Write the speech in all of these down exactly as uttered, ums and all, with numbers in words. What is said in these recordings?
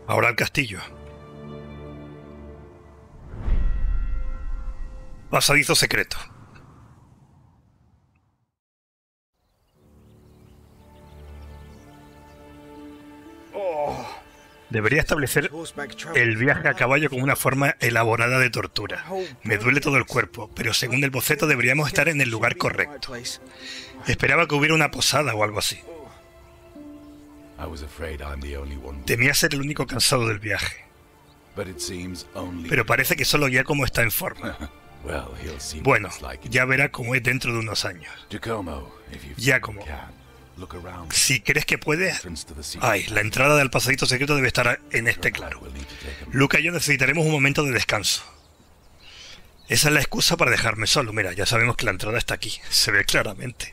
Ahora al castillo. Pasadizo secreto. Debería establecer el viaje a caballo como una forma elaborada de tortura. Me duele todo el cuerpo, pero según el boceto deberíamos estar en el lugar correcto. Esperaba que hubiera una posada o algo así. Temía ser el único cansado del viaje. Pero parece que solo Giacomo está en forma. Bueno, ya verá cómo es dentro de unos años. Giacomo, si crees que puedes... Ay, la entrada del pasadito secreto debe estar en este claro. Luca y yo necesitaremos un momento de descanso. Esa es la excusa para dejarme solo. Mira, ya sabemos que la entrada está aquí. Se ve claramente.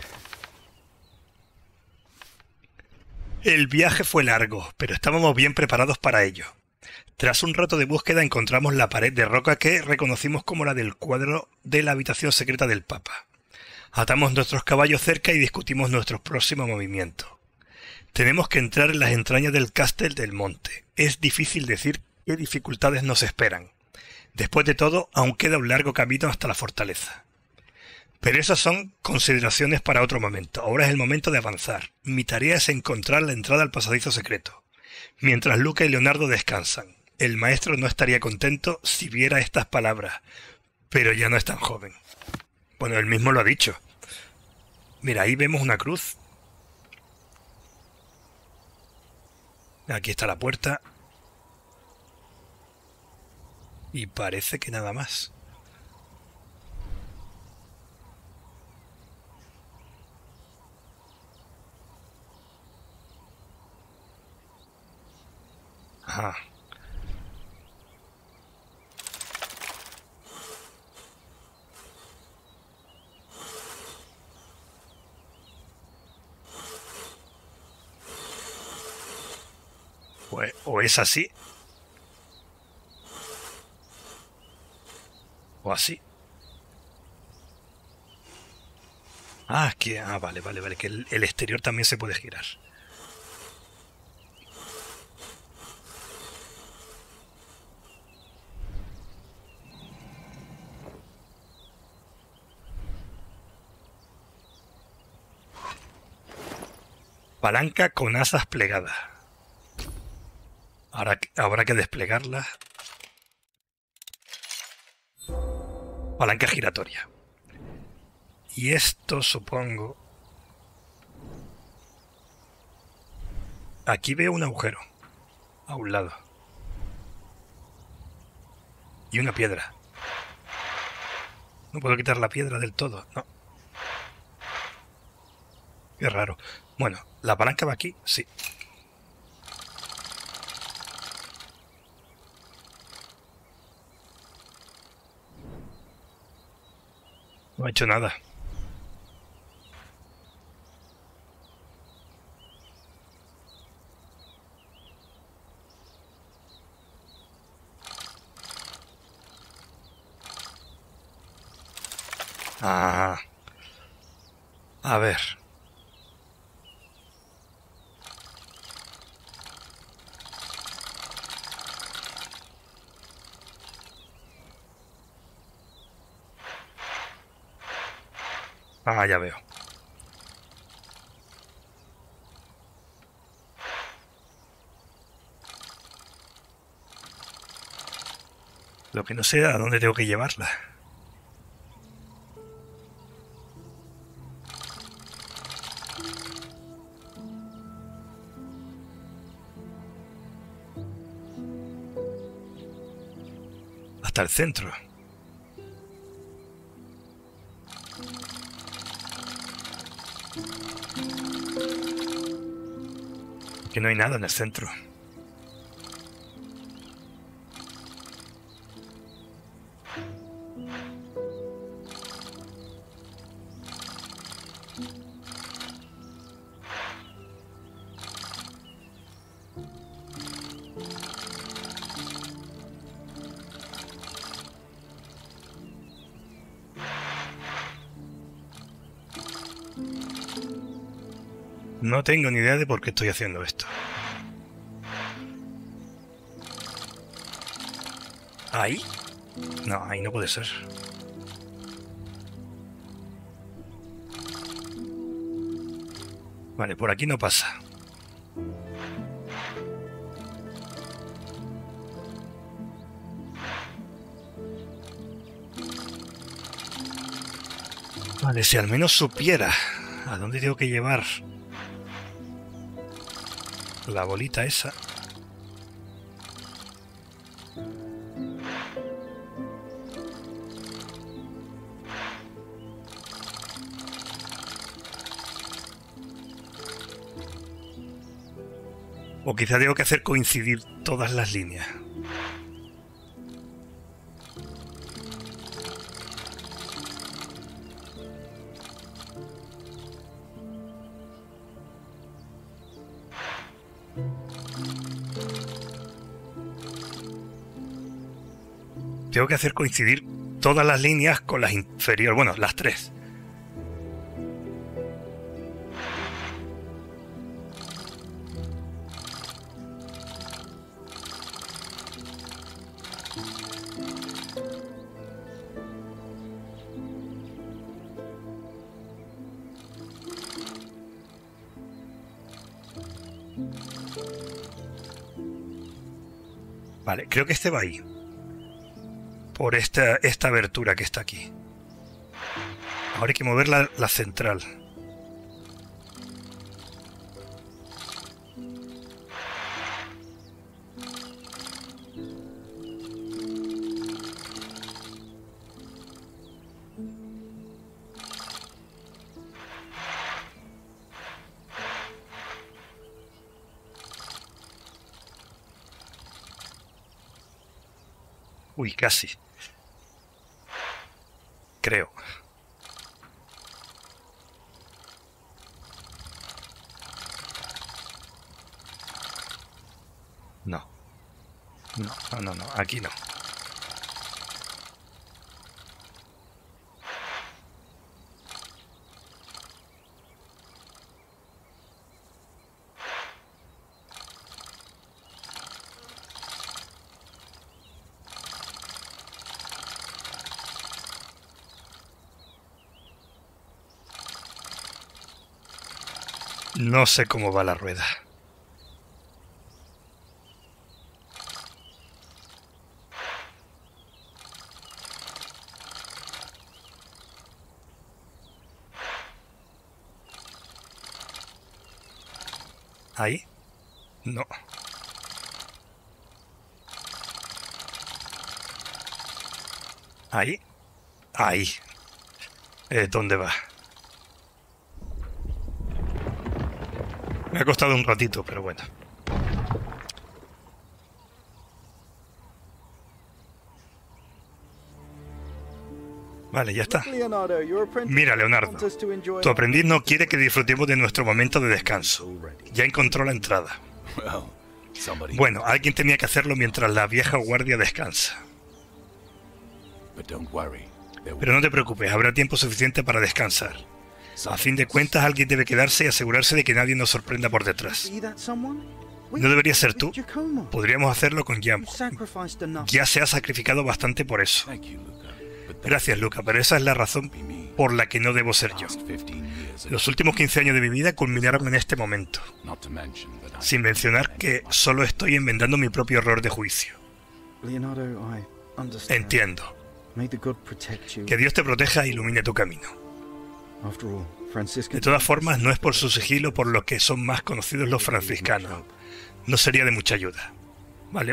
El viaje fue largo, pero estábamos bien preparados para ello. Tras un rato de búsqueda encontramos la pared de roca que reconocimos como la del cuadro de la habitación secreta del Papa. Atamos nuestros caballos cerca y discutimos nuestro próximo movimiento. Tenemos que entrar en las entrañas del Castel del Monte. Es difícil decir qué dificultades nos esperan. Después de todo, aún queda un largo camino hasta la fortaleza. Pero esas son consideraciones para otro momento. Ahora es el momento de avanzar. Mi tarea es encontrar la entrada al pasadizo secreto. Mientras Luca y Leonardo descansan. El maestro no estaría contento si viera estas palabras. Pero ya no es tan joven. Bueno, él mismo lo ha dicho. Mira, ahí vemos una cruz. Aquí está la puerta. Y parece que nada más. Ajá. Pues, o es así. O así. Ah, que... Ah, vale, vale, vale. Que el, el exterior también se puede girar. Palanca con asas plegadas. Ahora habrá que desplegarla. Palanca giratoria. Y esto, supongo... Aquí veo un agujero. A un lado. Y una piedra. No puedo quitar la piedra del todo, no. Qué raro. Bueno, ¿la palanca va aquí? Sí. No ha hecho nada. Ah. A ver. Ah, ya veo. Lo que no sé a dónde tengo que llevarla. Hasta el centro. Que no hay nada en el centro. No tengo ni idea de por qué estoy haciendo esto. ¿Ahí? No, ahí no puede ser. Vale, por aquí no pasa. Vale, si al menos supiera a dónde tengo que llevar la bolita esa. O quizá tengo que hacer coincidir todas las líneas. Tengo que hacer coincidir todas las líneas con las inferiores. Bueno, las tres. Vale, creo que este va ahí. Por esta, esta abertura que está aquí. Ahora hay que mover la, la central. Uy, casi. Creo. No. No, no, no, no. Aquí no. No sé cómo va la rueda. ¿Ahí? No. ¿Ahí? Ahí. Eh, ¿dónde va? Me ha costado un ratito, pero bueno. Vale, ya está. Mira, Leonardo, tu aprendiz no quiere que disfrutemos de nuestro momento de descanso. Ya encontró la entrada. Bueno, alguien tenía que hacerlo mientras la vieja guardia descansa. Pero no te preocupes, habrá tiempo suficiente para descansar. A fin de cuentas, alguien debe quedarse y asegurarse de que nadie nos sorprenda por detrás. ¿No debería ser tú? Podríamos hacerlo con Yamo. Ya se ha sacrificado bastante por eso. Gracias, Luca, pero esa es la razón por la que no debo ser yo. Los últimos quince años de mi vida culminaron en este momento. Sin mencionar que solo estoy enmendando mi propio error de juicio. Entiendo. Que Dios te proteja e ilumine tu camino. De todas formas, no es por su sigilo por lo que son más conocidos los franciscanos. No sería de mucha ayuda. Vale.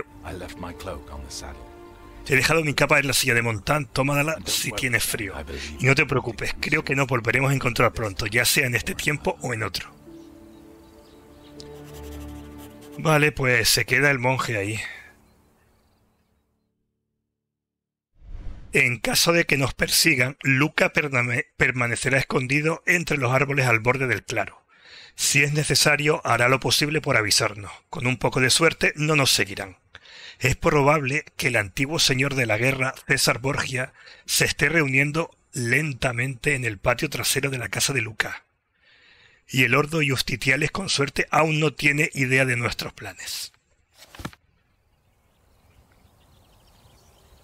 Te he dejado mi capa en la silla de montar, tómala si tienes frío. Y no te preocupes, creo que nos volveremos a encontrar pronto, ya sea en este tiempo o en otro. Vale, pues se queda el monje ahí. En caso de que nos persigan, Luca permanecerá escondido entre los árboles al borde del claro. Si es necesario, hará lo posible por avisarnos. Con un poco de suerte, no nos seguirán. Es probable que el antiguo señor de la guerra, César Borgia, se esté reuniendo lentamente en el patio trasero de la casa de Luca. Y el Ordo Justitiales, con suerte, aún no tiene idea de nuestros planes.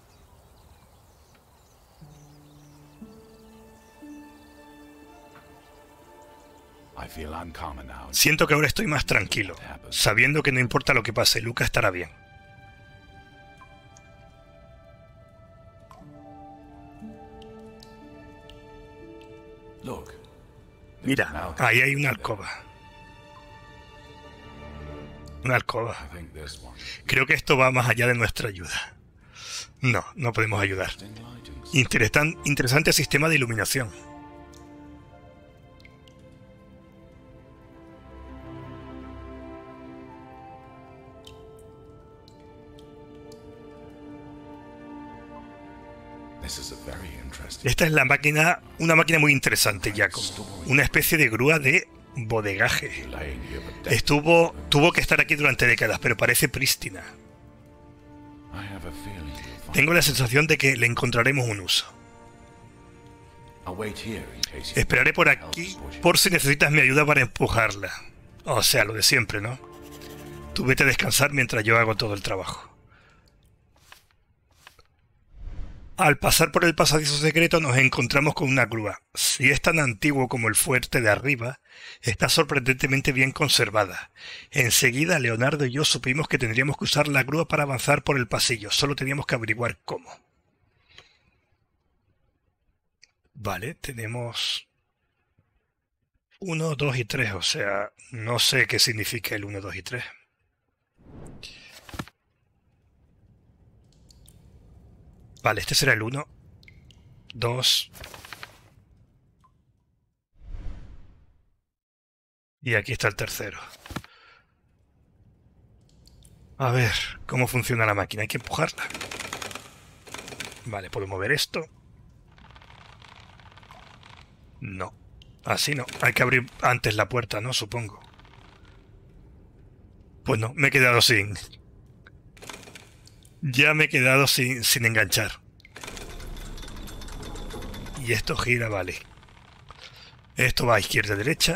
Siento que ahora estoy más tranquilo, sabiendo que no importa lo que pase, Luca estará bien. Mira, ahí hay una alcoba. Una alcoba. Creo que esto va más allá de nuestra ayuda. No, no podemos ayudar. Interesan- interesante sistema de iluminación. Esta es la máquina, una máquina muy interesante, Giacomo. Una especie de grúa de bodegaje. Estuvo, tuvo que estar aquí durante décadas, pero parece prístina. Tengo la sensación de que le encontraremos un uso. Esperaré por aquí por si necesitas mi ayuda para empujarla. O sea, lo de siempre, ¿no? Tú vete a descansar mientras yo hago todo el trabajo. Al pasar por el pasadizo secreto nos encontramos con una grúa. Si es tan antiguo como el fuerte de arriba, está sorprendentemente bien conservada. Enseguida Leonardo y yo supimos que tendríamos que usar la grúa para avanzar por el pasillo. Solo teníamos que averiguar cómo. Vale, tenemos uno, dos y tres. O sea, no sé qué significa el uno, dos y tres. Vale, este será el uno, dos. Y aquí está el tercero. A ver, ¿cómo funciona la máquina? Hay que empujarla. Vale, ¿puedo mover esto? No. Así no. Hay que abrir antes la puerta, ¿no? Supongo. Pues no, me he quedado sin... Ya me he quedado sin, sin enganchar. Y esto gira, vale. Esto va a izquierda, derecha.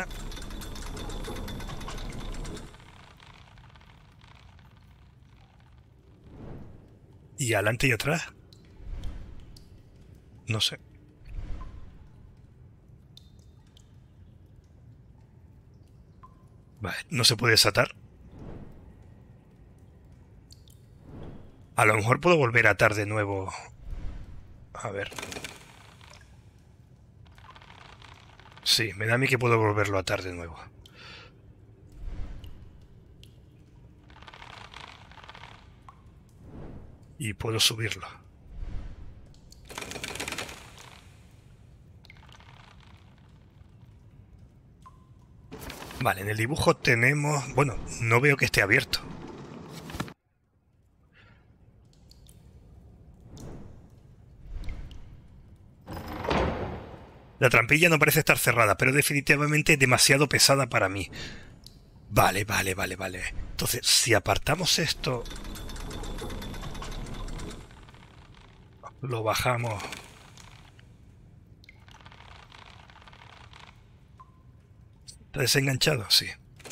Y adelante y atrás. No sé. Vale, no se puede desatar. A lo mejor puedo volver a atar de nuevo. A ver. Sí, me da a mí que puedo volverlo a atar de nuevo. Y puedo subirlo. Vale, en el dibujo tenemos... Bueno, no veo que esté abierto. La trampilla no parece estar cerrada, pero definitivamente demasiado pesada para mí. Vale, vale, vale, vale. Entonces, si apartamos esto... Lo bajamos... ¿Está desenganchado? Sí.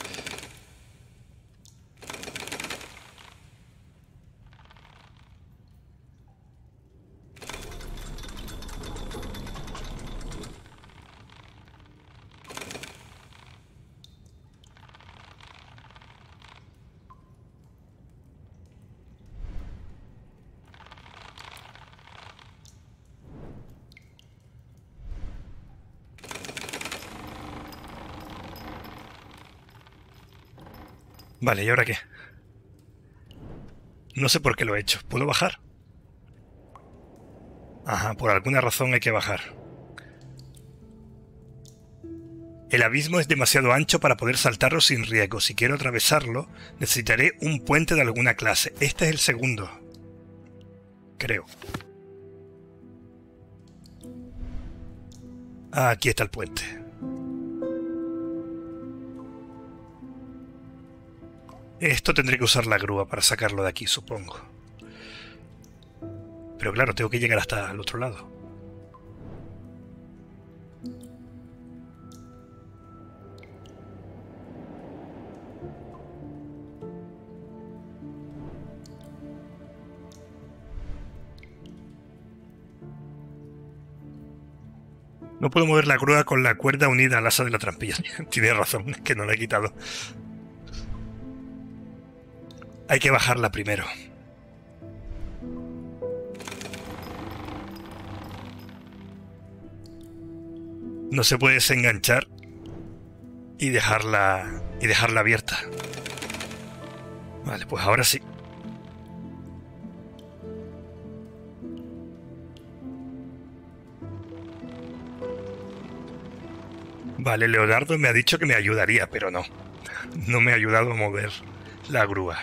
Vale, ¿y ahora qué? No sé por qué lo he hecho. ¿Puedo bajar? Ajá, por alguna razón hay que bajar. El abismo es demasiado ancho para poder saltarlo sin riesgo. Si quiero atravesarlo, necesitaré un puente de alguna clase. Este es el segundo. Creo. Ah, aquí está el puente. Esto tendré que usar la grúa para sacarlo de aquí, supongo. Pero claro, tengo que llegar hasta el otro lado. No puedo mover la grúa con la cuerda unida al asa de la trampilla. Tienes razón, es que no la he quitado. Hay que bajarla primero. No se puede desenganchar y dejarla y dejarla abierta. Vale, pues ahora sí. Vale, Leonardo me ha dicho que me ayudaría, pero no. No me ha ayudado a mover la grúa.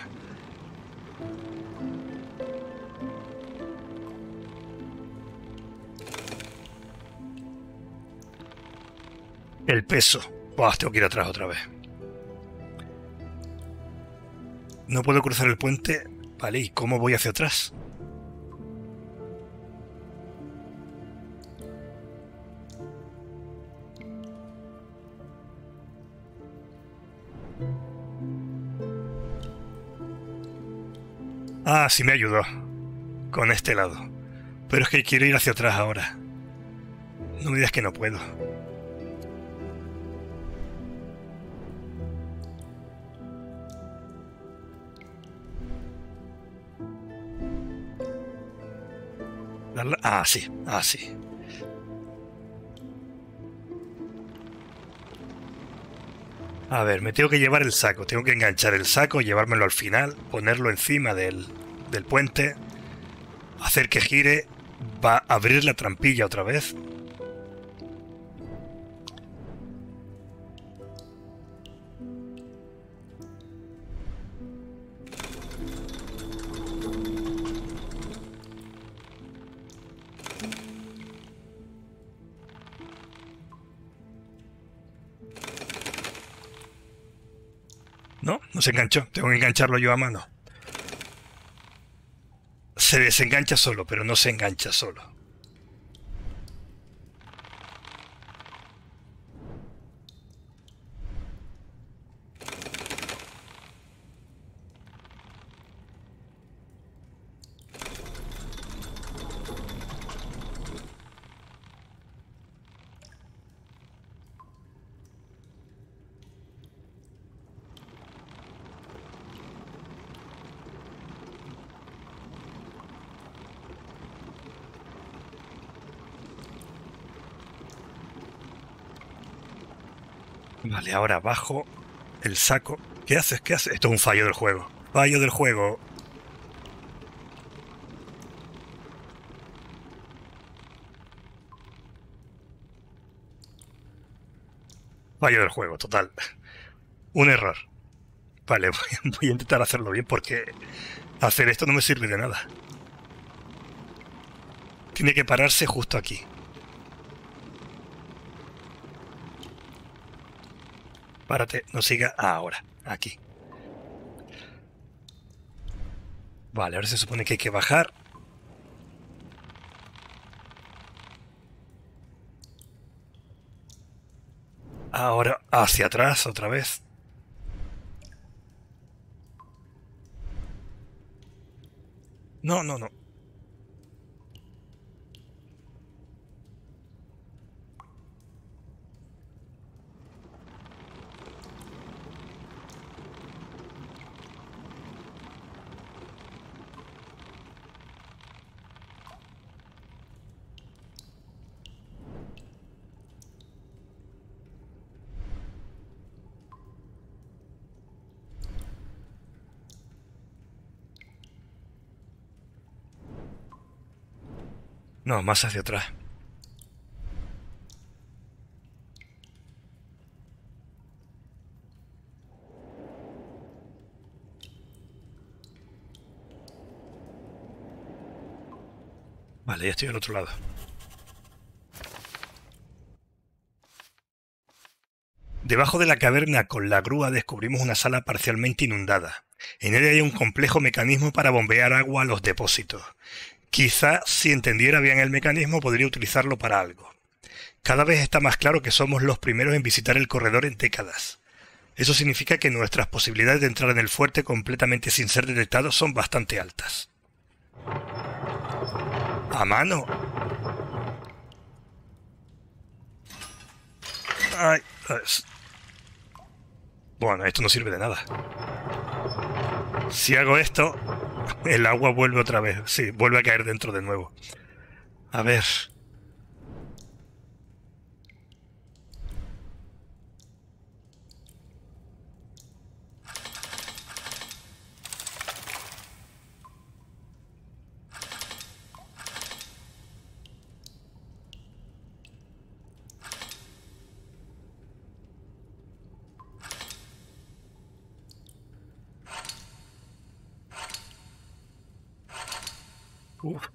El peso. Buah, tengo que ir atrás otra vez. No puedo cruzar el puente. Vale, ¿y cómo voy hacia atrás? Ah, sí me ayudó. Con este lado. Pero es que quiero ir hacia atrás ahora. No me digas que no puedo. Darla... Ah, sí. Ah, sí. A ver, me tengo que llevar el saco. Tengo que enganchar el saco, llevármelo al final, ponerlo encima del, del puente, hacer que gire, va a abrir la trampilla otra vez. No, no se enganchó. Tengo que engancharlo yo a mano. Se desengancha solo, pero no se engancha solo. Vale, ahora bajo el saco. ¿Qué haces? ¿Qué haces? Esto es un fallo del juego. Fallo del juego. Fallo del juego, total. Un error. Vale, voy, voy a intentar hacerlo bien porque hacer esto no me sirve de nada. Tiene que pararse justo aquí. Párate, no siga. Ah, ahora, aquí. Vale, ahora se supone que hay que bajar. Ahora hacia atrás otra vez. No, no, no. No, más hacia atrás. Vale, ya estoy al otro lado. Debajo de la caverna con la grúa descubrimos una sala parcialmente inundada. En ella hay un complejo mecanismo para bombear agua a los depósitos. Quizá, si entendiera bien el mecanismo, podría utilizarlo para algo. Cada vez está más claro que somos los primeros en visitar el corredor en décadas. Eso significa que nuestras posibilidades de entrar en el fuerte completamente sin ser detectados son bastante altas. ¡A mano! Ay, bueno, esto no sirve de nada. Si hago esto, el agua vuelve otra vez. Sí, vuelve a caer dentro de nuevo. A ver. Uf.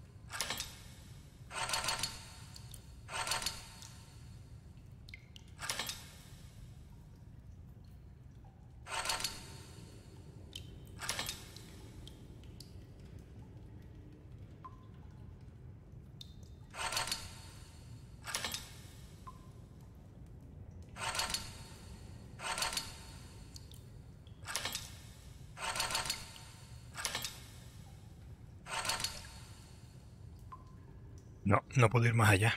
No, no puedo ir más allá.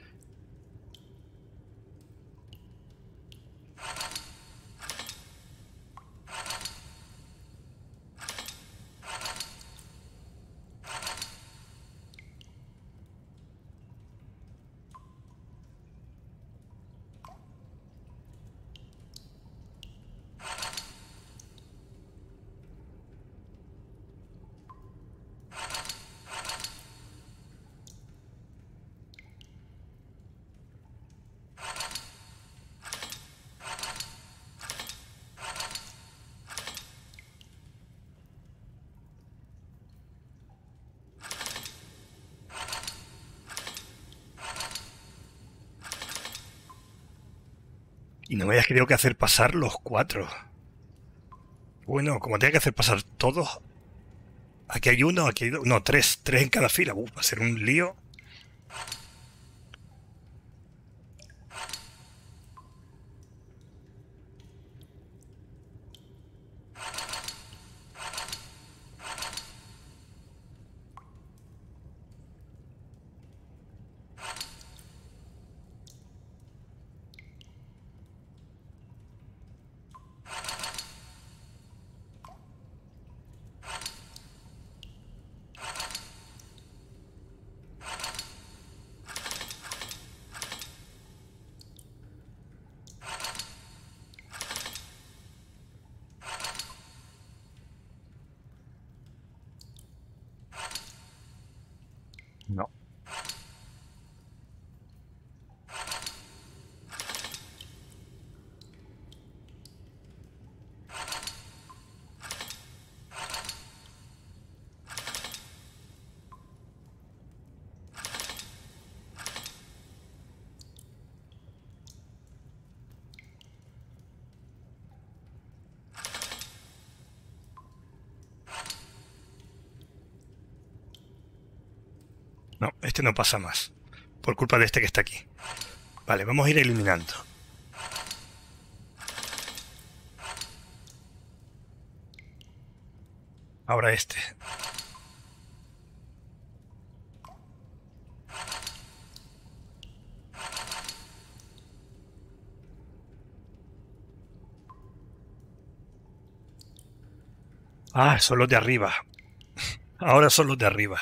Y no me hayas querido que hacer pasar los cuatro. Bueno, como tenga que hacer pasar todos. Aquí hay uno, aquí hay dos. No, tres. Tres en cada fila. Uf, va a ser un lío. No. No, este no pasa más. Por culpa de este que está aquí. Vale, vamos a ir eliminando. Ahora este. Ah, son los de arriba. Ahora son los de arriba.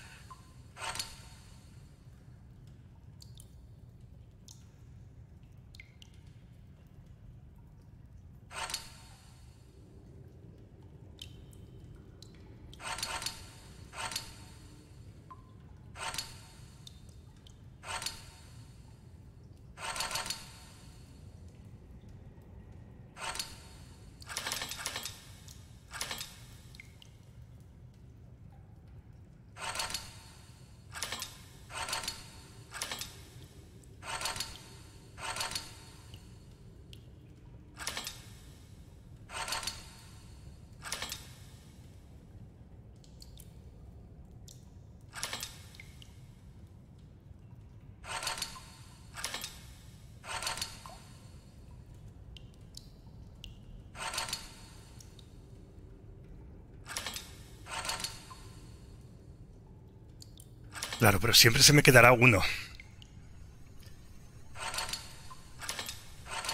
Claro, pero siempre se me quedará uno.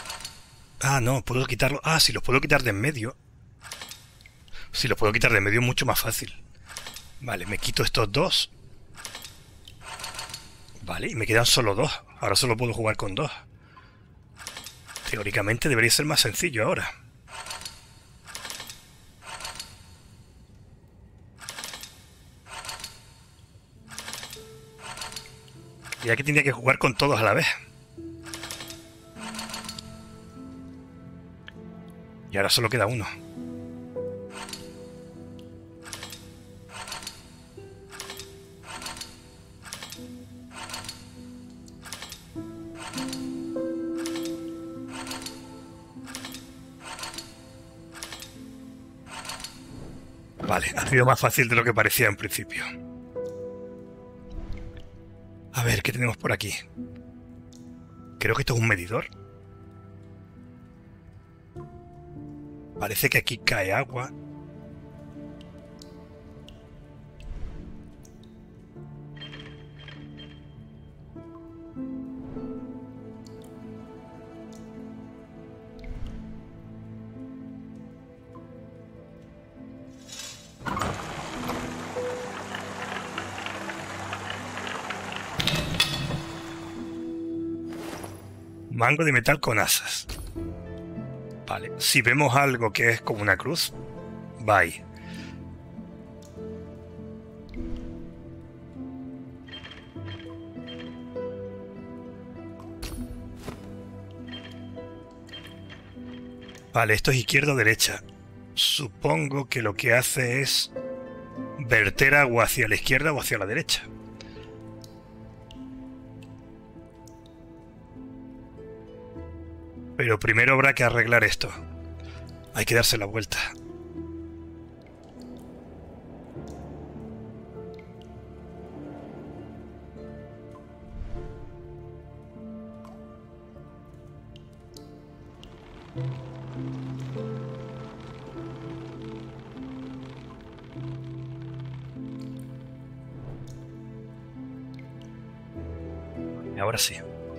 Ah, no, puedo quitarlo. Ah, si los puedo quitar de en medio. Si los puedo quitar de en medio es mucho más fácil. Vale, me quito estos dos. Vale, y me quedan solo dos. Ahora solo puedo jugar con dos. Teóricamente debería ser más sencillo ahora. Ya que tenía que jugar con todos a la vez. Y ahora solo queda uno. Vale, ha sido más fácil de lo que parecía en principio. A ver, ¿qué tenemos por aquí? Creo que esto es un medidor. Parece que aquí cae agua. Mango de metal con asas. Vale, si vemos algo que es como una cruz, va ahí. Vale, esto es izquierda o derecha. Supongo que lo que hace es verter agua hacia la izquierda o hacia la derecha. Pero primero habrá que arreglar esto. Hay que darse la vuelta. Y ahora sí.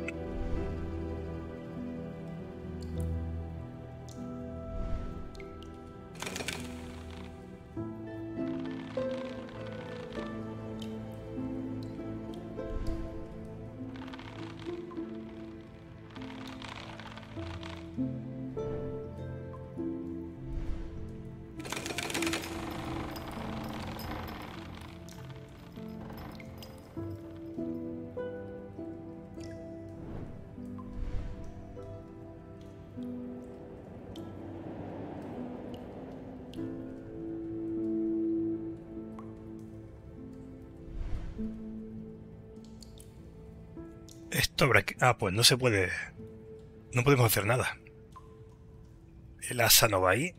Esto habrá que... Ah, pues no se puede... No podemos hacer nada. El asa no va ahí.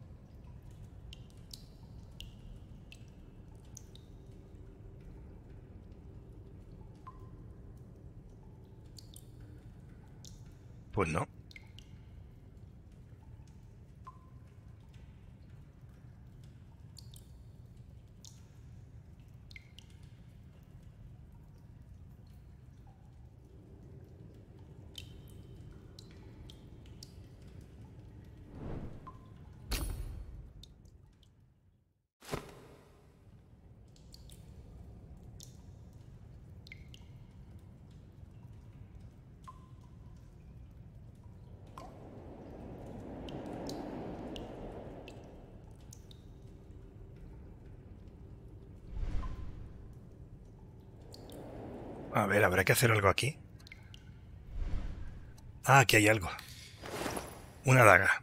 Pues no. A ver, habrá que hacer algo aquí. Ah, aquí hay algo. Una daga.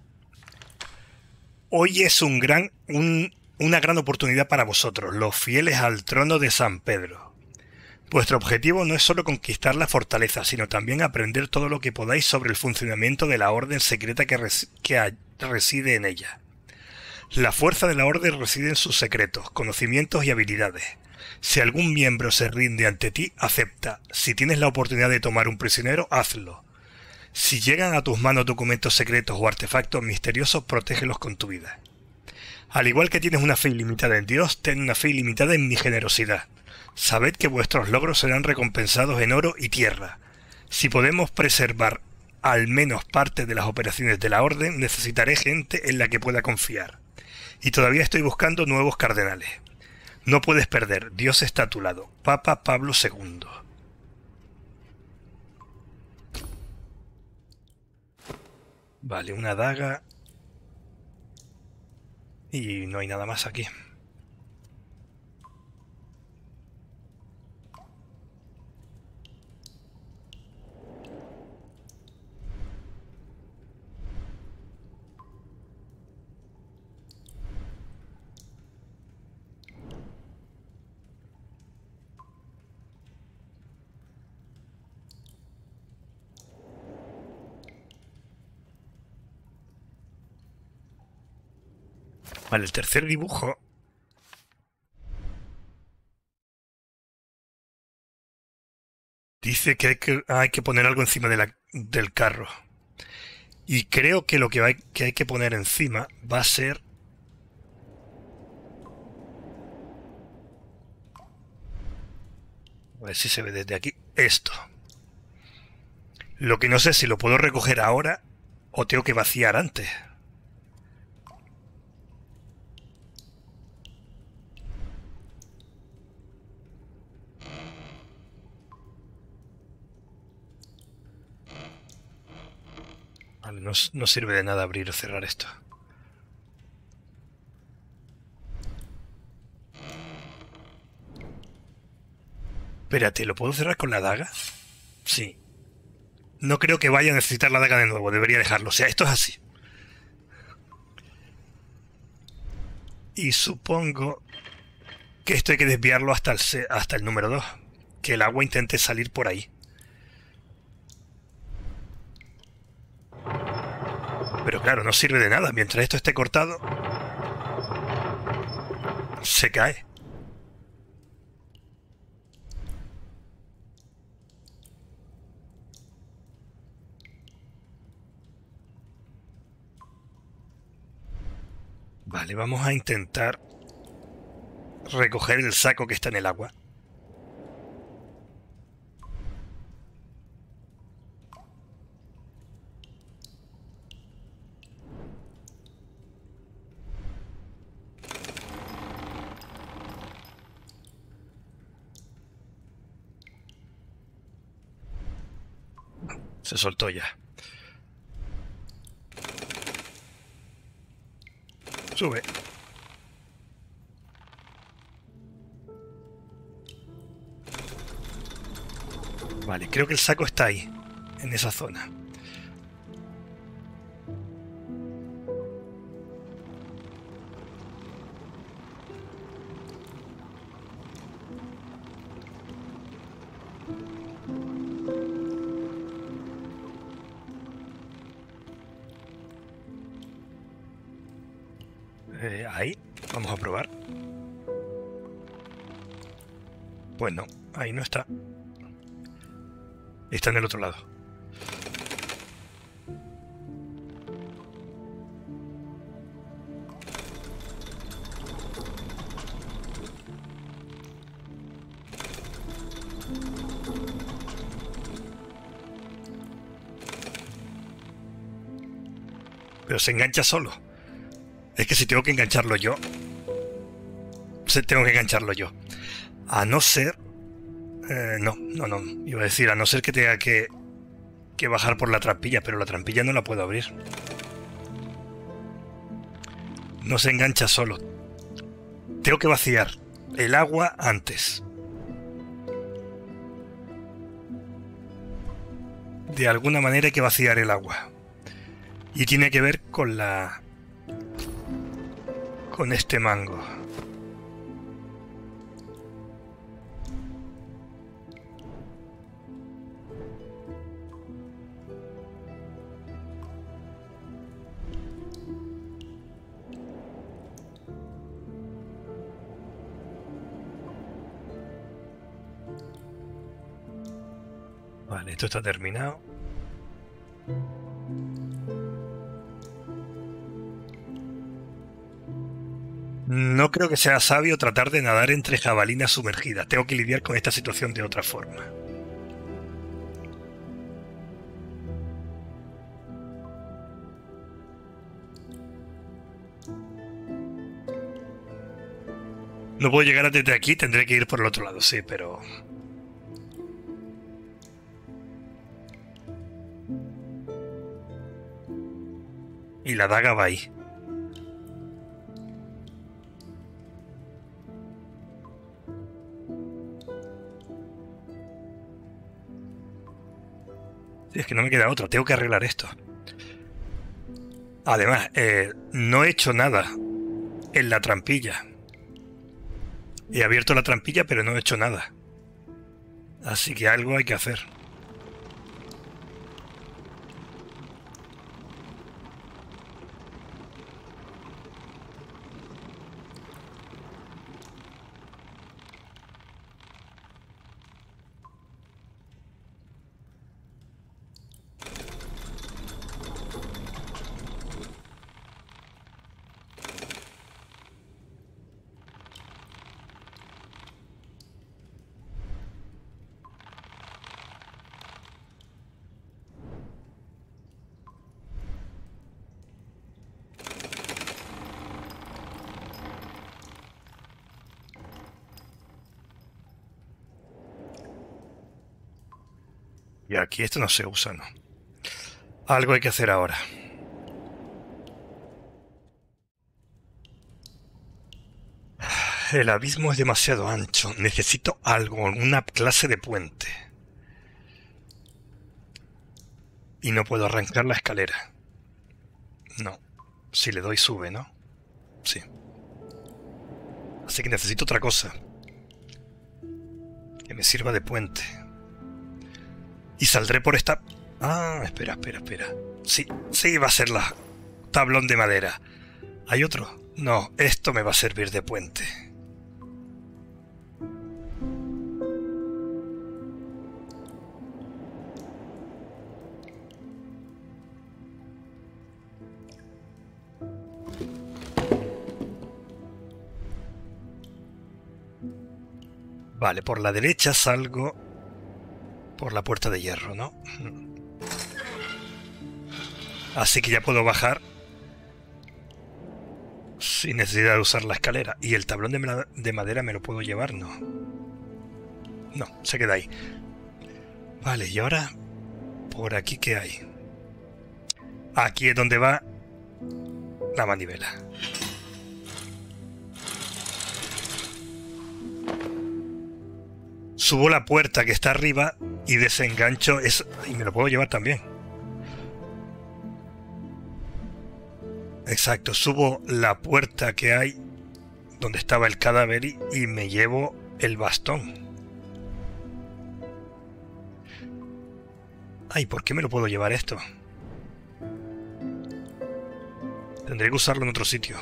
Hoy es un gran, un, una gran oportunidad para vosotros, los fieles al trono de San Pedro. Vuestro objetivo no es solo conquistar la fortaleza, sino también aprender todo lo que podáis sobre el funcionamiento de la orden secreta que, res, que reside en ella. La fuerza de la orden reside en sus secretos, conocimientos y habilidades. Si algún miembro se rinde ante ti, acepta. Si tienes la oportunidad de tomar un prisionero, hazlo. Si llegan a tus manos documentos secretos o artefactos misteriosos, protégelos con tu vida. Al igual que tienes una fe ilimitada en Dios, ten una fe ilimitada en mi generosidad. Sabed que vuestros logros serán recompensados en oro y tierra. Si podemos preservar al menos parte de las operaciones de la Orden, necesitaré gente en la que pueda confiar. Y todavía estoy buscando nuevos cardenales. No puedes perder, Dios está a tu lado. Papa Pablo segundo. Vale, una daga. Y no hay nada más aquí. Vale, el tercer dibujo dice que hay que, hay que poner algo encima de la, del carro. Y creo que lo que hay, que hay que poner encima va a ser... A ver si se ve desde aquí. Esto. Lo que no sé si lo puedo recoger ahora o tengo que vaciar antes. Vale, no, no sirve de nada abrir o cerrar esto. Espérate, ¿lo puedo cerrar con la daga? Sí. No creo que vaya a necesitar la daga de nuevo, debería dejarlo. O sea, esto es así. Y supongo que esto hay que desviarlo hasta el, hasta el número dos. Que el agua intente salir por ahí. Pero claro, no sirve de nada. Mientras esto esté cortado, se cae. Vale, vamos a intentar recoger el saco que está en el agua. Se soltó ya. Sube. Vale, creo que el saco está ahí, en esa zona. Eh, ahí, vamos a probar. Pues no, ahí no está. Está en el otro lado. Pero se engancha solo. Es que si tengo que engancharlo yo, se tengo que engancharlo yo. A no ser... Eh, no, no, no. Iba a decir, a no ser que tenga que, que bajar por la trampilla, pero la trampilla no la puedo abrir. No se engancha solo. Tengo que vaciar el agua antes. De alguna manera hay que vaciar el agua. Y tiene que ver con la... con este mango. Vale, esto está terminado. No creo que sea sabio tratar de nadar entre jabalinas sumergidas. Tengo que lidiar con esta situación de otra forma. No puedo llegar desde aquí, tendré que ir por el otro lado, sí, pero... Y la daga va ahí. Sí, es que no me queda otra, tengo que arreglar esto. Además, eh, no he hecho nada en la trampilla. He abierto la trampilla, pero no he hecho nada. Así que algo hay que hacer. Y aquí esto no se usa, ¿no? Algo hay que hacer ahora. El abismo es demasiado ancho. Necesito algo, una clase de puente. Y no puedo arrancar la escalera. No. Si le doy sube, ¿no? Sí. Así que necesito otra cosa. Que me sirva de puente. Y saldré por esta... Ah, espera, espera, espera. Sí, sí, va a ser la... Tablón de madera. ¿Hay otro? No, esto me va a servir de puente. Vale, por la derecha salgo por la puerta de hierro, ¿no? Así que ya puedo bajar sin necesidad de usar la escalera. Y el tablón de, de madera me lo puedo llevar, ¿no? No, se queda ahí. Vale, y ahora, ¿por aquí qué hay? Aquí es donde va la manivela. Subo la puerta que está arriba y desengancho eso. Y me lo puedo llevar también. Exacto, subo la puerta que hay donde estaba el cadáver y, y me llevo el bastón. Ay, ¿por qué me lo puedo llevar esto? Tendré que usarlo en otro sitio.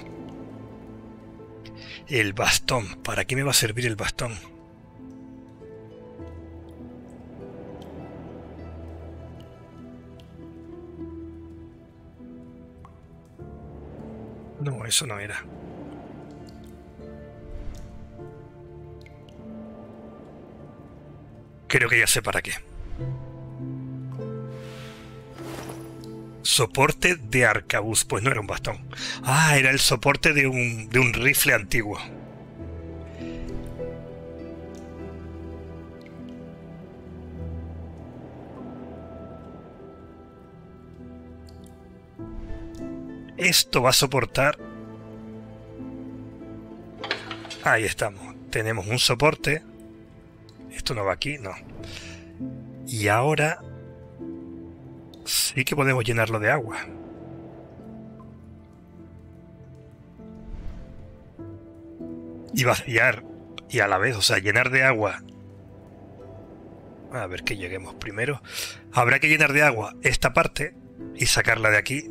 El bastón. ¿Para qué me va a servir el bastón? No, eso no era. Creo que ya sé para qué. Soporte de arcabuz. Pues no era un bastón. Ah, era el soporte de un, de un rifle antiguo. Esto va a soportar... Ahí estamos. Tenemos un soporte. Esto no va aquí, no. Y ahora... sí que podemos llenarlo de agua. Y vaciar. Y a la vez, o sea, llenar de agua. A ver que lleguemos primero. Habrá que llenar de agua esta parte y sacarla de aquí.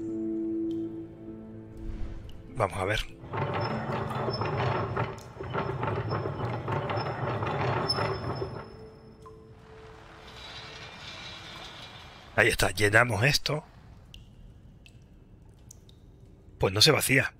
Vamos a ver. Ahí está, llenamos esto. Pues no se vacía.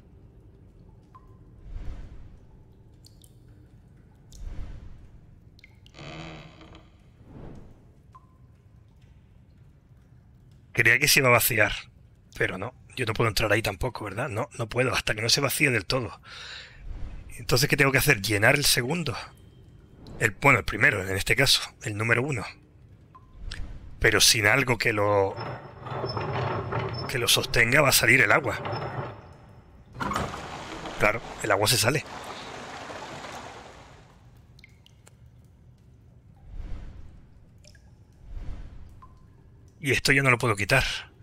Creía que se iba a vaciar, pero no. Yo no puedo entrar ahí tampoco, ¿verdad? No, no puedo, hasta que no se vacíe del todo. Entonces, ¿qué tengo que hacer? Llenar el segundo. El, bueno, el primero, en este caso, el número uno. Pero sin algo que lo... que lo sostenga va a salir el agua. Claro, el agua se sale. Y esto ya no lo puedo quitar.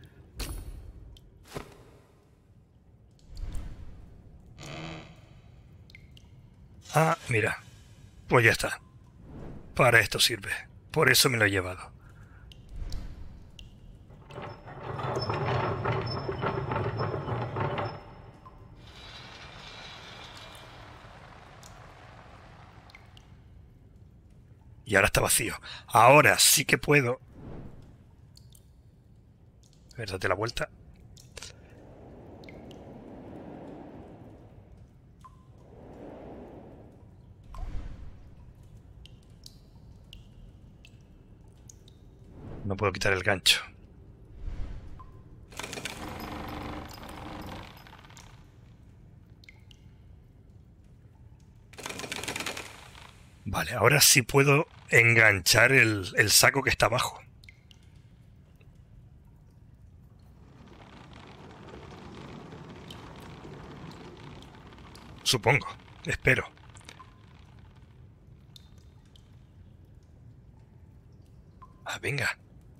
Ah, mira. Pues ya está. Para esto sirve. Por eso me lo he llevado. Y ahora está vacío. Ahora sí que puedo... A ver, date la vuelta. No puedo quitar el gancho. Vale, ahora sí puedo enganchar el, el saco que está abajo. Supongo, espero. Ah, venga.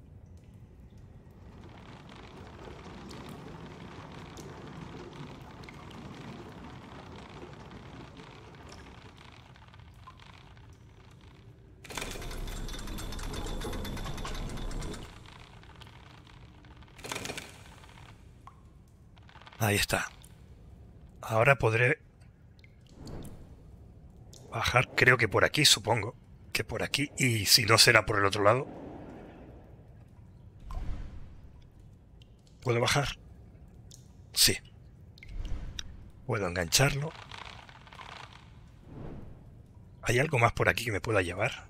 Ahí está. Ahora podré bajar, creo que por aquí, supongo. Que por aquí, y si no será por el otro lado. ¿Puedo bajar? Sí. Puedo engancharlo. ¿Hay algo más por aquí que me pueda llevar?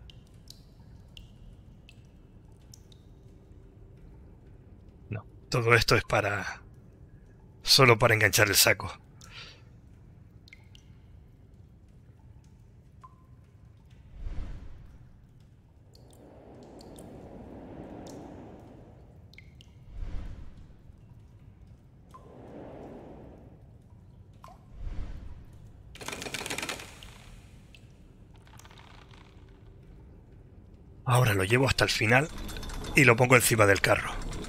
No. Todo esto es para... solo para enganchar el saco. Ahora lo llevo hasta el final y lo pongo encima del carro.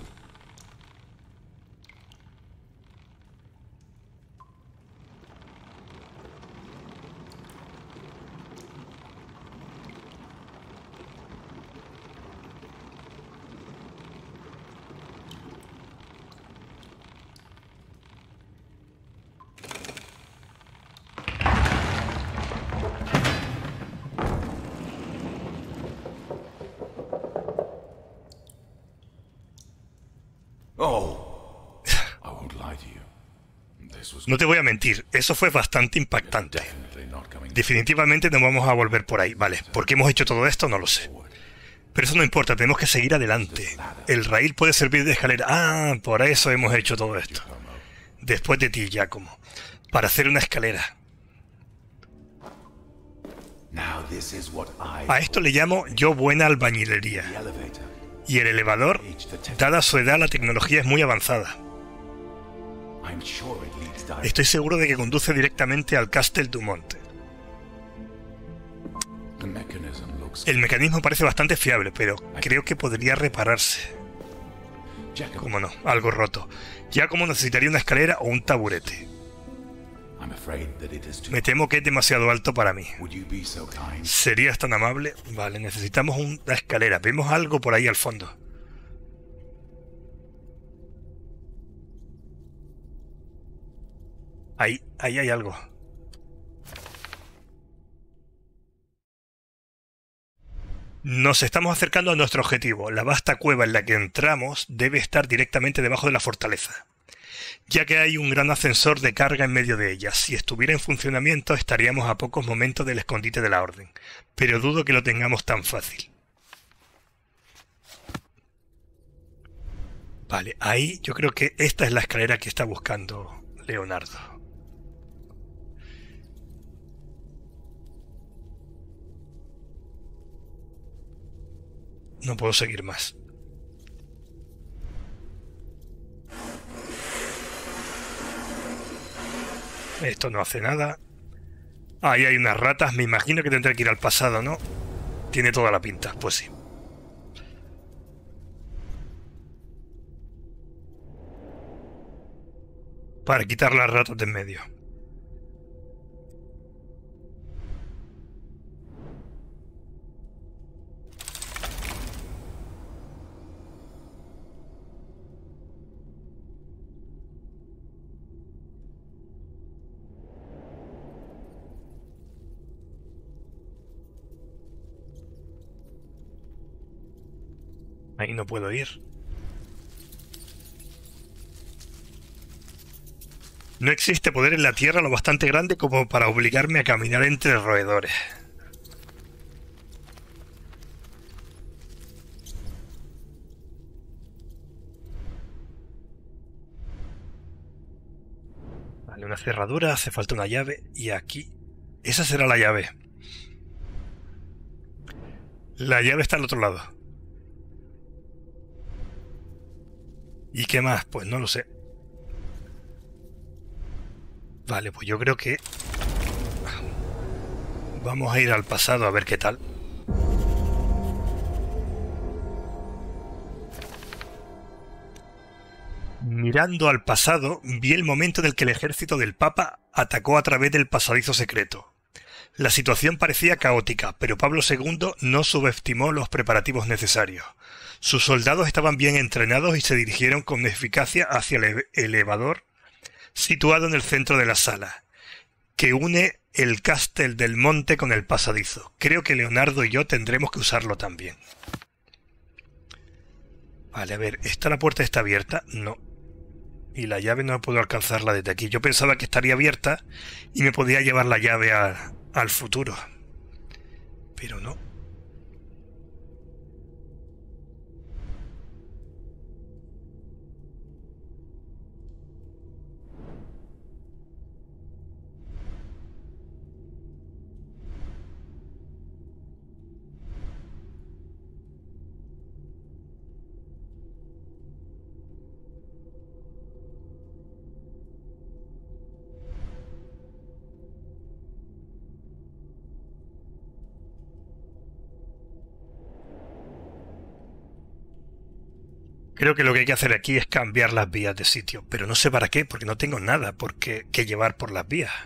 No te voy a mentir, eso fue bastante impactante. Definitivamente no vamos a volver por ahí. Vale, ¿por qué hemos hecho todo esto? No lo sé. Pero eso no importa, tenemos que seguir adelante. El raíl puede servir de escalera. Ah, por eso hemos hecho todo esto. Después de ti, Giacomo. Para hacer una escalera. A esto le llamo yo buena albañilería. Y el elevador, dada su edad, la tecnología es muy avanzada. Estoy seguro de que conduce directamente al Castel Dumont. El mecanismo parece bastante fiable, pero creo que podría repararse. ¿Cómo no? Algo roto. Ya como necesitaría una escalera o un taburete. Me temo que es demasiado alto para mí. ¿Serías tan amable? Vale, necesitamos una escalera. Vemos algo por ahí al fondo. Ahí, ahí hay algo. Nos estamos acercando a nuestro objetivo. La vasta cueva en la que entramos debe estar directamente debajo de la fortaleza, ya que hay un gran ascensor de carga en medio de ella. Si estuviera en funcionamiento estaríamos a pocos momentos del escondite de la Orden, pero dudo que lo tengamos tan fácil. Vale, ahí yo creo que esta es la escalera que está buscando Leonardo. No puedo seguir más. Esto no hace nada. Ahí hay unas ratas. Me imagino que tendré que ir al pasado, ¿no? Tiene toda la pinta. Pues sí. Para quitar las ratas de en medio. Ahí no puedo ir. No existe poder en la Tierra lo bastante grande como para obligarme a caminar entre roedores. Vale, una cerradura, hace falta una llave. Y aquí... Esa será la llave. La llave está al otro lado. ¿Y qué más? Pues no lo sé. Vale, pues yo creo que... Vamos a ir al pasado a ver qué tal. Mirando al pasado, vi el momento en el que el ejército del Papa atacó a través del pasadizo secreto. La situación parecía caótica, pero Pablo segundo no subestimó los preparativos necesarios. Sus soldados estaban bien entrenados y se dirigieron con eficacia hacia el elevador situado en el centro de la sala, que une el Castel del Monte con el pasadizo. Creo que Leonardo y yo tendremos que usarlo también. Vale, a ver, ¿esta la puerta está abierta? No. Y la llave no puedo alcanzarla desde aquí. Yo pensaba que estaría abierta y me podía llevar la llave a, al futuro. Pero no. Creo que lo que hay que hacer aquí es cambiar las vías de sitio, pero no sé para qué, porque no tengo nada por qué que llevar por las vías.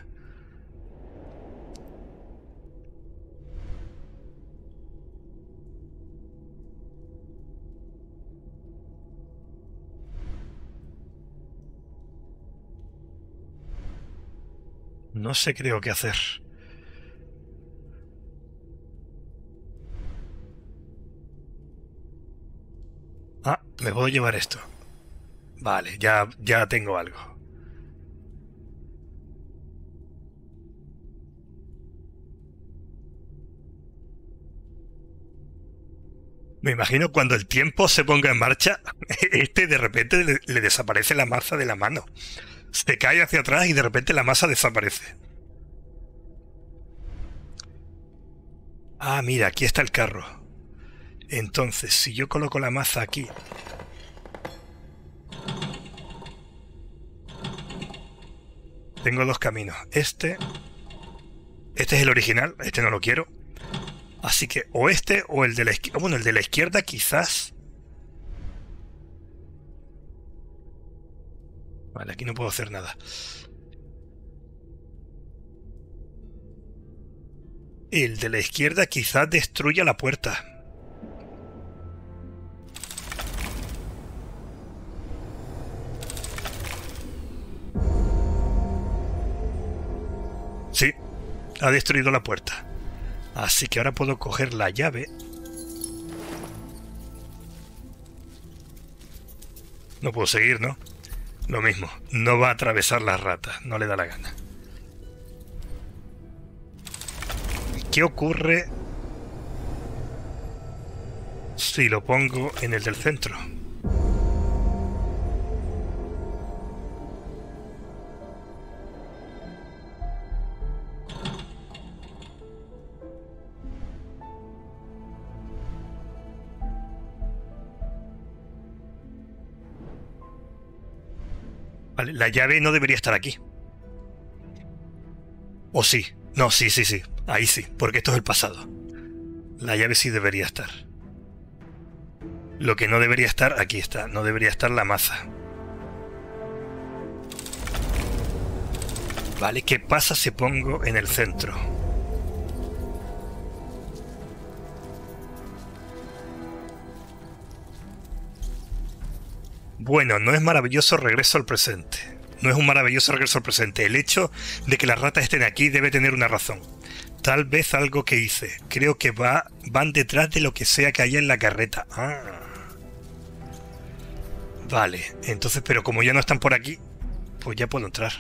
No sé, creo qué hacer. Ah, me puedo llevar esto. Vale, ya, ya tengo algo. Me imagino cuando el tiempo se ponga en marcha, este de repente le, le desaparece la masa de la mano. Se cae hacia atrás y de repente la masa desaparece. Ah, mira, aquí está el carro. Entonces, si yo coloco la maza aquí... Tengo dos caminos. Este... Este es el original, este no lo quiero. Así que o este o el de la izquierda... Bueno, el de la izquierda quizás... Vale, aquí no puedo hacer nada. El de la izquierda quizás destruya la puerta. Sí, ha destruido la puerta. Así que ahora puedo coger la llave. No puedo seguir, ¿no? Lo mismo, no va a atravesar las ratas, no le da la gana. ¿Qué ocurre si lo pongo en el del centro? Vale, la llave no debería estar aquí. ¿O sí? No, sí, sí, sí. Ahí sí, porque esto es el pasado. La llave sí debería estar. Lo que no debería estar, aquí está. No debería estar la maza. Vale, ¿qué pasa si pongo en el centro? Bueno, no es maravilloso regreso al presente. No es un maravilloso regreso al presente. El hecho de que las ratas estén aquí debe tener una razón. Tal vez algo que hice. Creo que va, van detrás de lo que sea que haya en la carreta. Ah. Vale, entonces, pero como ya no están por aquí, pues ya puedo entrar.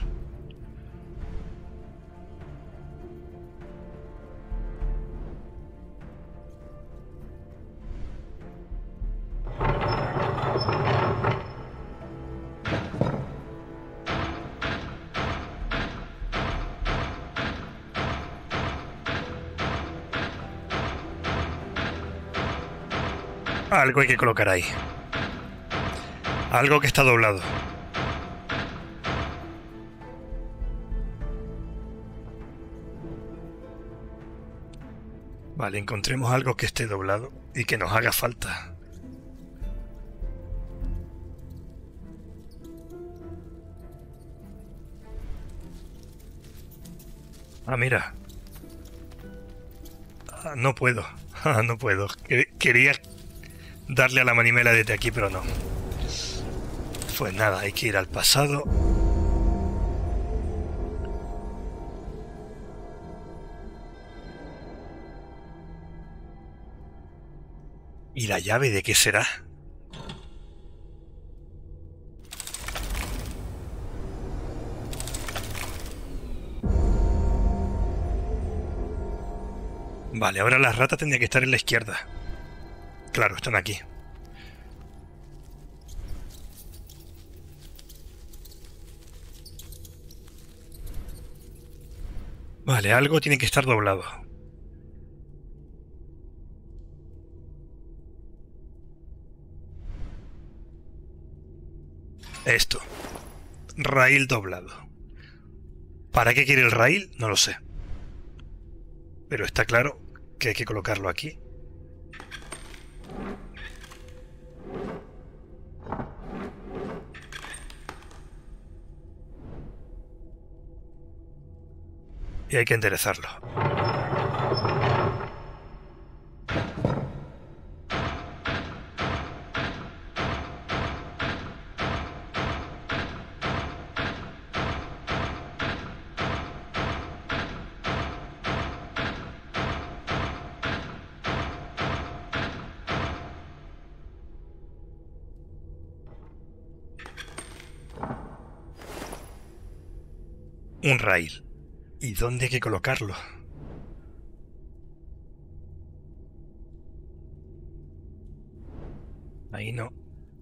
Algo hay que colocar ahí. Algo que está doblado. Vale, encontremos algo que esté doblado y que nos haga falta. Ah, mira. Ah, no puedo. Ah, no puedo. Quería darle a la manivela desde aquí, pero no. Pues nada, hay que ir al pasado. ¿Y la llave de qué será? Vale, ahora las ratas tendrían que estar en la izquierda. Claro, están aquí. Vale, algo tiene que estar doblado. Esto. Raíl doblado. ¿Para qué quiere el raíl? No lo sé. Pero está claro que hay que colocarlo aquí. Y hay que enderezarlo. Un raíl. ¿Y dónde hay que colocarlo? Ahí no.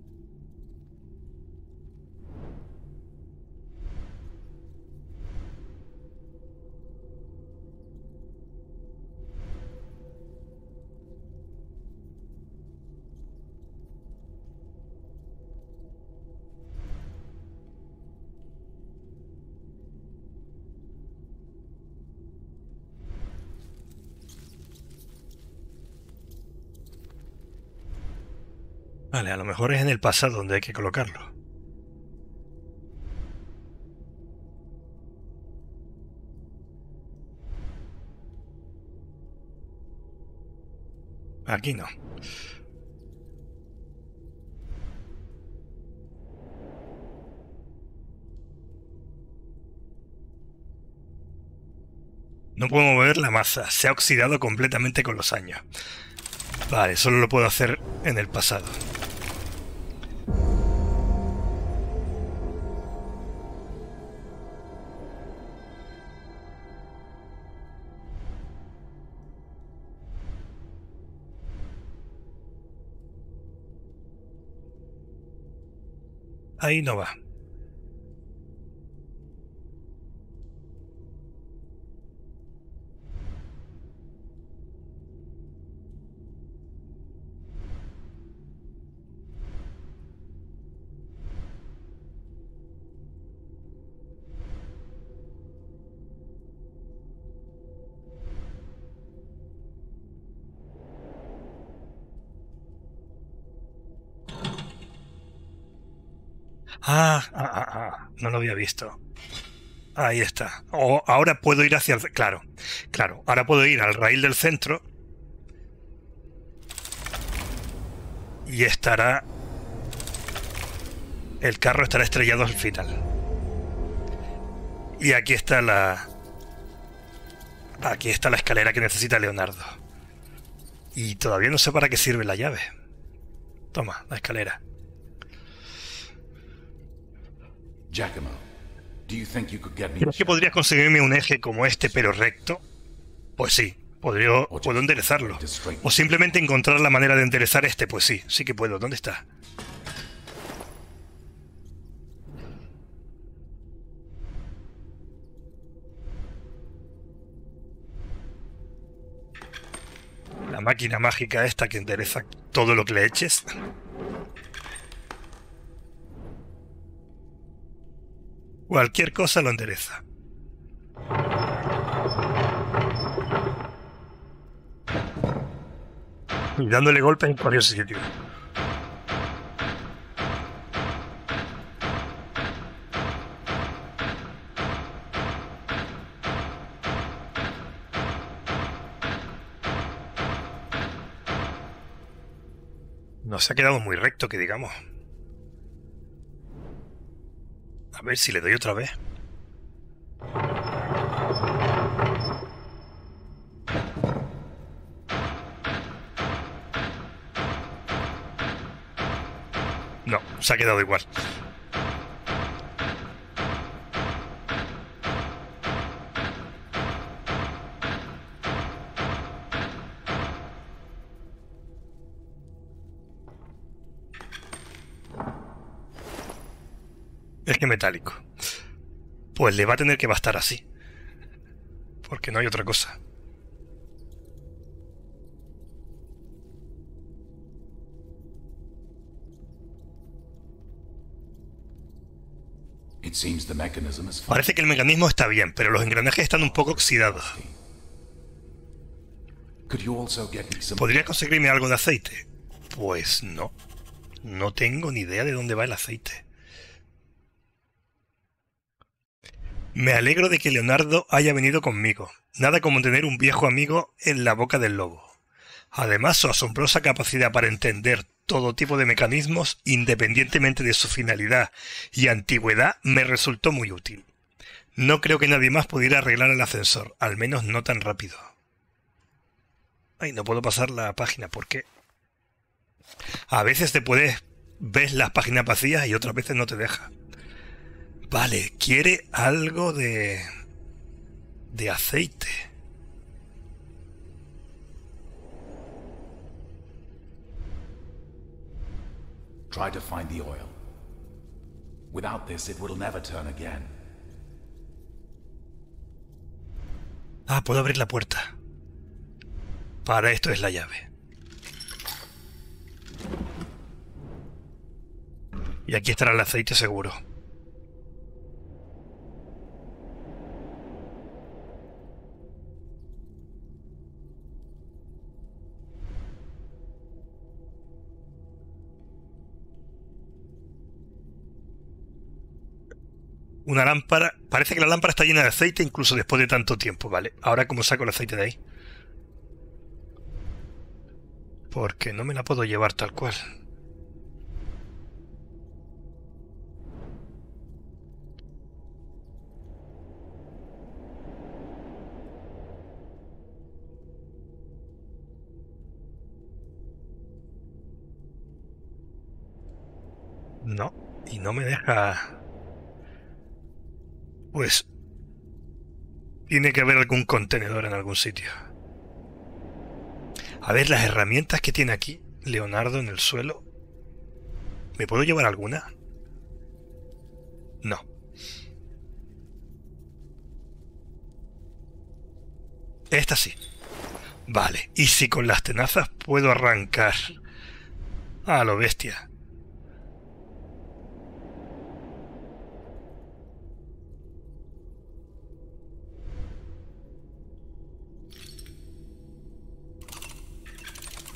Vale, a lo mejor es en el pasado donde hay que colocarlo. Aquí no. No puedo mover la masa. Se ha oxidado completamente con los años. Vale, solo lo puedo hacer en el pasado. Ahí no va. Ah, ah, ah, ah, no lo había visto. Ahí está. O ahora puedo ir hacia el... Claro, claro. Ahora puedo ir al raíl del centro. Y estará... El carro estará estrellado al final. Y aquí está la... Aquí está la escalera que necesita Leonardo. Y todavía no sé para qué sirve la llave. Toma, la escalera. Giacomo, do you think you could get me? ¿Crees que podrías conseguirme un eje como este pero recto? Pues sí, podría, puedo enderezarlo. O simplemente encontrar la manera de enderezar este, pues sí, sí que puedo. ¿Dónde está? La máquina mágica esta que endereza todo lo que le eches. Cualquier cosa lo endereza. Y dándole golpes en cualquier sitio. No se ha quedado muy recto, que digamos. A ver si le doy otra vez. No, se ha quedado igual. Es que metálico. Pues le va a tener que bastar así. Porque no hay otra cosa. Parece que el mecanismo está bien, pero los engranajes están un poco oxidados. ¿Podría conseguirme algo de aceite? Pues no. No tengo ni idea de dónde va el aceite. Me alegro de que Leonardo haya venido conmigo. Nada como tener un viejo amigo en la boca del lobo. Además, su asombrosa capacidad para entender todo tipo de mecanismos, independientemente de su finalidad y antigüedad, me resultó muy útil. No creo que nadie más pudiera arreglar el ascensor, al menos no tan rápido. Ay, no puedo pasar la página, ¿por qué? A veces te puedes ver las páginas vacías y otras veces no te deja. Vale, quiere algo de... de aceite. Try to find the oil. Without this, it will never turn again. Ah, puedo abrir la puerta. Para esto es la llave. Y aquí estará el aceite seguro. Una lámpara. Parece que la lámpara está llena de aceite incluso después de tanto tiempo, ¿vale? Ahora, ¿cómo saco el aceite de ahí? Porque no me la puedo llevar tal cual. No, y no me deja... Pues... tiene que haber algún contenedor en algún sitio. A ver, las herramientas que tiene aquí Leonardo en el suelo. ¿Me puedo llevar alguna? No. Esta sí. Vale, y si con las tenazas puedo arrancar a lo bestia.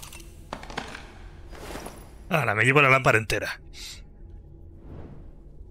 Ahora me llevo la lámpara entera.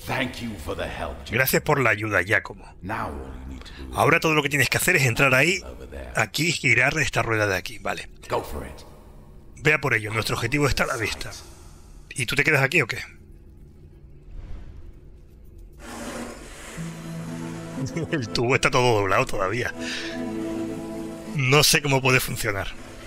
Thank you for the help, Jacob. Gracias por la ayuda, Giacomo. Now all you need to do Ahora todo lo que tienes que hacer es entrar ahí, is over there. aquí, girar esta rueda de aquí. Vale. Go for it. Vea por ello, nuestro objetivo está a la vista. ¿Y tú te quedas aquí o qué? El tubo está todo doblado todavía. No sé cómo puede funcionar.